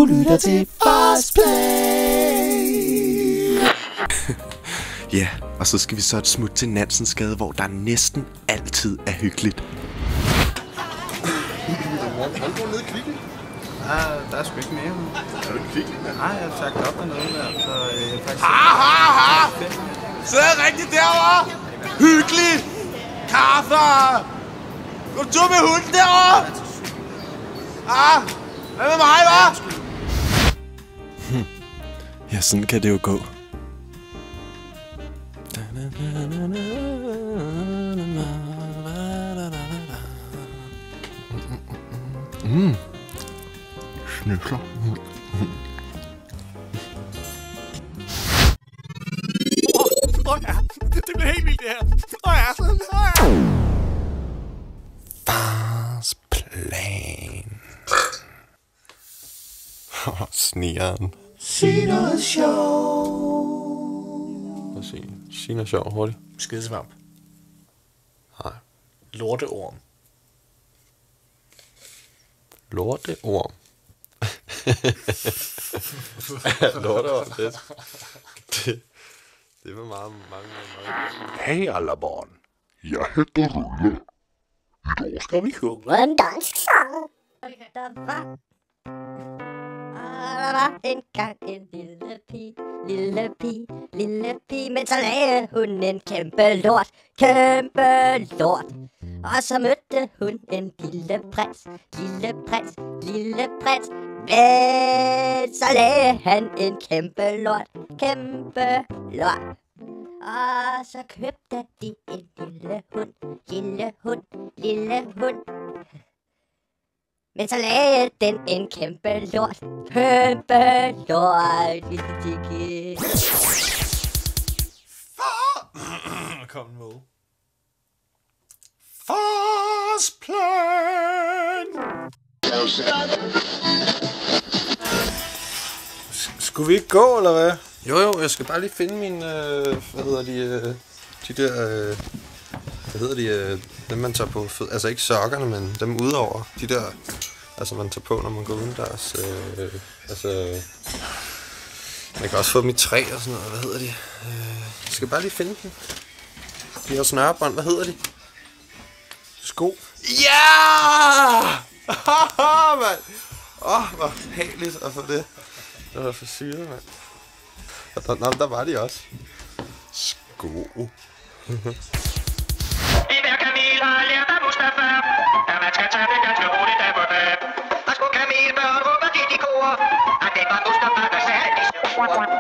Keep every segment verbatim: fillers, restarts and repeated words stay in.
lytter til Fast Play. Ja, og så skal vi så et smut til Nansensgade, hvor der næsten altid er hyggeligt. Har du nede i Kvickly? Nej, der er sgu ikke mere. Er du i Kvickly? Nej, jeg har sagt op dernede der, så øh, jeg faktisk... Ha, ha, ha! Sidder rigtigt derovre! Hyggeligt! Kaffe! Går du tur med hunden derovre? Ah! Hvad med mig, hva'? Hm. Ja, sådan kan det jo gå. Mm. Snøfler. Mm. Åh oh, ja, det bliver helt vildt det her. Åh oh, ja, sådan. Oh, ja. Fast plan. Åh, oh, snigeren. Sig noget sjov. Lad os se. Sig noget sjov hurtigt. Skidesvamp. Nej. Lorteorm. Lorteorm. Lorteorm, det, det, det var meget, mange, mange. Hej alle barn. Jeg hedder Rulle. I dag skal vi synge en dansk sang. Der var... Der var engang en lille pige, lille pige, lille pige, men så lagde hun en kæmpe lort, kæmpe lort. Og så mødte hun en lille prins, lille prins, lille prins. Men så lagde han en kæmpe lort, kæmpe lort. Og så købte de en lille hund, lille hund, lille hund. Men så lagde den en kæmpe lort, kæmpe lort, lille Tiki. Kom med. Fast plan. Skulle vi ikke gå, eller hvad? Jo, jo, jeg skal bare lige finde mine, øh, hvad hedder de, øh, de der, øh, hvad hedder de, øh, dem man tager på fød, altså ikke sokkerne, men dem udover, de der, altså man tager på, når man går udendørs, øh, altså, man kan også få dem i træ og sådan noget, hvad hedder de, øh, jeg skal bare lige finde dem, de har snørebånd, hvad hedder de? Sko. Ja! Haha, mand! Åh, oh, hvor herligt at få det. Det var for syre, mand. Og der, nå, der var de også. Sko. Enhver kamel har lært af Mustafa, at man skal tage det ganske roligt af på dag. Og skulle kamelbørn råbe dit i kor, at det var Mustafa, der sagde disse ord.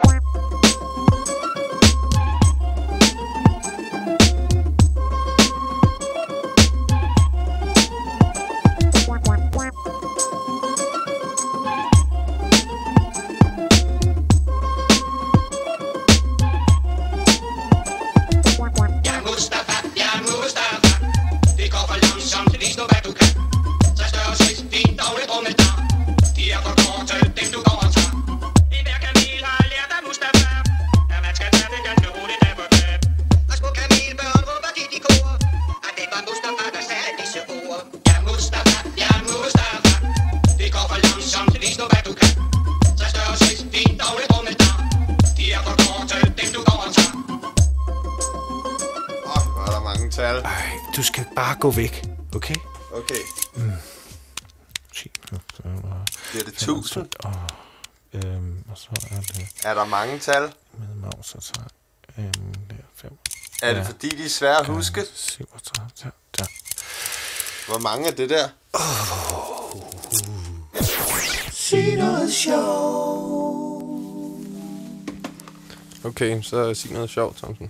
Ej, du skal bare gå væk, okay? Okay. Mm. Bliver det tusind? Og, øhm, og så er det... Er der mange tal? Med mouse og så... Øhm, der fem. Er det ja. Fordi, de er svære at huske? syvogtredive, der, der. Hvor mange er det der? Oh. Sig noget sjov. Okay, så sig noget sjovt, Thomsen.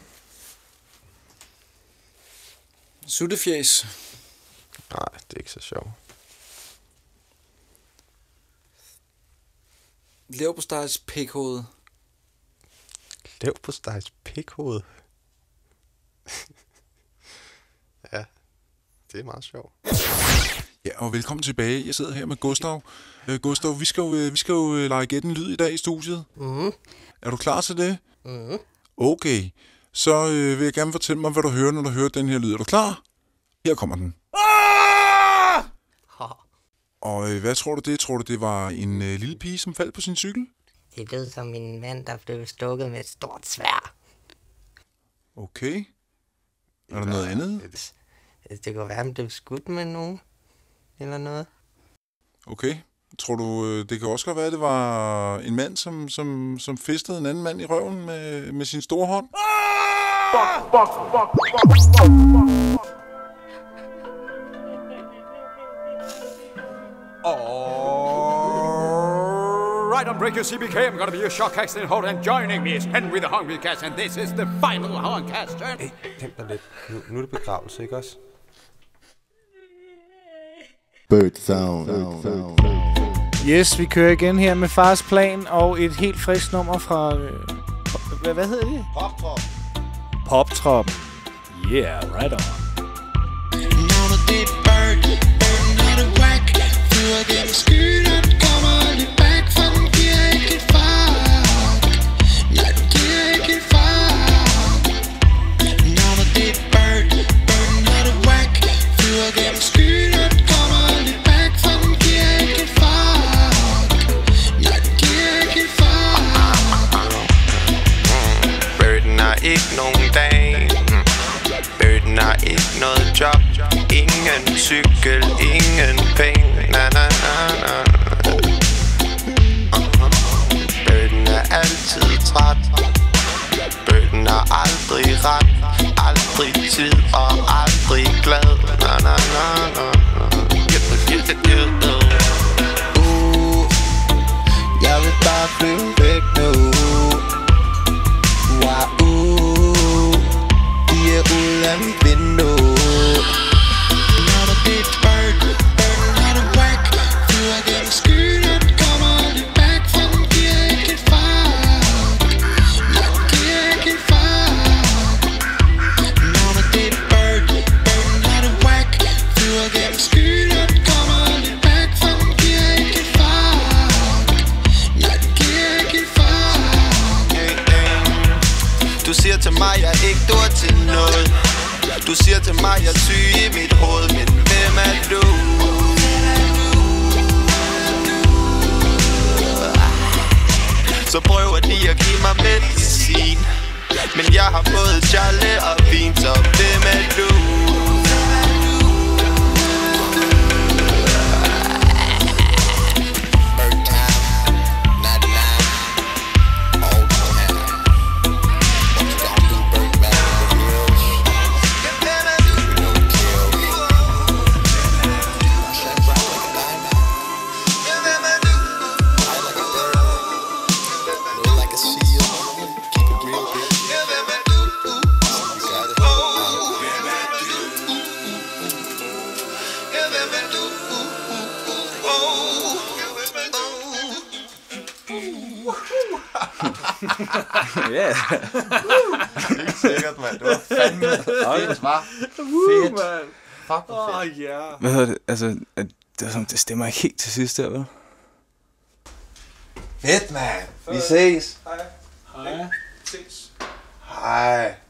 Suttefjæs. Nej, det er ikke så sjovt. Leverpostejs pikhoved. Leverpostejs pikhoved? Ja, det er meget sjovt. Ja, og velkommen tilbage. Jeg sidder her med Gustav. Uh, Gustav, vi skal jo, uh, vi skal jo uh, lege gæt en lyd i dag i studiet. Mhm. Er du klar til det? Mhm. Okay. Så uh, vil jeg gerne fortælle mig, hvad du hører, når du hører den her lyd. Er du klar? Her kommer den. Og øh, hvad tror du det? Tror du, det var en øh, lille pige, som faldt på sin cykel? Det lød som en mand, der blev stukket med et stort sværd. Okay. Er der noget andet? Det kunne være, at han blev skudt med nogen. Eller noget. Okay. Tror du, øh, det kan også godt være, at det var en mand, som, som, som fistede en anden mand i røven med, med sin store hånd? Fuck, fuck, fuck, fuck, fuck, fuck. Alright, on Break Your C B K, I'm gonna be your shock accident holder, and joining me is Henry the Hungry Cat, and this is the final Horncast turn. Hey, dæmp dig lidt. Nu, nu er det begravelse, ikke også? Bird sound. sound, sound. Yes, vi kører igen her med Fars Plan og et helt frisk nummer fra... Øh, pop, hvad, hvad hedder det? Pop-trop. Pop-trop. Yeah, right on. Ikke nogen dag. Bøtten har ikke noget job. Ingen cykel, ingen penge. Na na na na. uh-huh. Bøtten er altid træt. Bøtten har aldrig ret. Aldrig tid og aldrig glad. Na na na na. Uh, jeg vil bare flyve væk nu. Wow. Ud af mit vindue. Når der det er bird, birden har det whack. Flyver gennem skyen, kommer aldrig back. For den giver ikke et fuck. Jeg giver ikke et fuck. Når der det er bird, birden har det whack. Flyver gennem skyen, kommer aldrig back. For den giver ikke et fuck. Jeg giver ikke et fuck. Hey, hey. Du siger til mig, jeg ikke dur til noget. Du siger til mig, jeg er syg i mit hoved. Men hvem er du? Så prøver de at give mig medicin. Men jeg har både Charlie og vin. Så hvem er du? Ja. Helt sikkert, mand. Det var fandme fedt, var. Fedt. Fuck, hvor fedt. Åh, ja. Hvad hedder det? Altså, det, det, det stemmer ikke helt til sidst der, vel? Fedt, mand. Vi ses. Hej. Hej. Hej.